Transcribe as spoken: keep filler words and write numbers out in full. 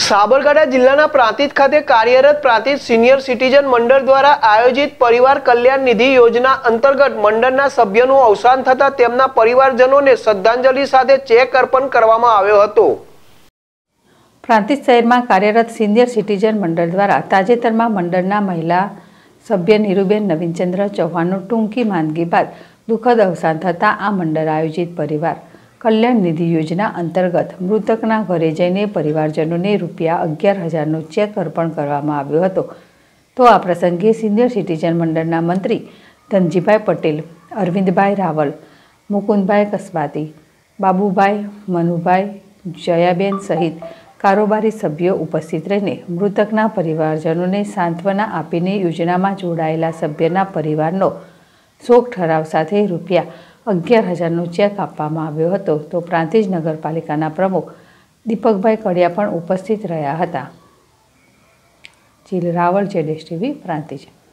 સાબરકાંઠા જિલ્લાના પ્રાંતિજ ખાતે કાર્યરત પ્રાંતિજ સિનિયર સિટીઝન મંડળ દ્વારા આયોજિત પરિવાર કલ્યાણ નિધિ યોજના અંતર્ગત મંડળના સભ્યનું અવસાન થતાં તેમના પરિવારજનોને શ્રદ્ધાંજલિ સાથે ચેક અર્પણ કરવામાં આવ્યો હતો। પ્રાંતિજ શહેરમાં કાર્યરત સિનિયર સિટીઝન મંડળ દ્વારા તાજેતરમાં મંડળના મહિલા સભ્ય નીરુબેન નવીનચંદ્ર ચૌહાણનું ટૂંકી માંદગી બાદ દુઃખદ અવસાન થતાં આ મંડળ આયોજિત પરિવાર કલ્યાણ નિધિ યોજના અંતર્ગત મૃતકના ઘરે જઈને પરિવારજનોને રૂપિયા અગિયાર હજારનો ચેક અર્પણ કરવામાં આવ્યો હતો। તો આ પ્રસંગે સિનિયર સિટીઝન મંડળના મંત્રી ધનજીભાઈ પટેલ, અરવિંદભાઈ રાવલ, મુકુંદભાઈ કસબાતી, બાબુભાઈ, મનુભાઈ, જયાબેન સહિત કારોબારી સભ્યો ઉપસ્થિત રહીને મૃતકના પરિવારજનોને સાંત્વના આપીને યોજનામાં જોડાયેલા સભ્યના પરિવારનો શોક ઠરાવ સાથે રૂપિયા અગિયાર હજારનો ચેક આપવામાં આવ્યો હતો। તો પ્રાંતિજ નગરપાલિકાના પ્રમુખ દીપકભાઈ કડિયા પણ ઉપસ્થિત રહ્યા હતા। જીલ રાવલ, જેડેશ ટીવી, પ્રાંતિજ।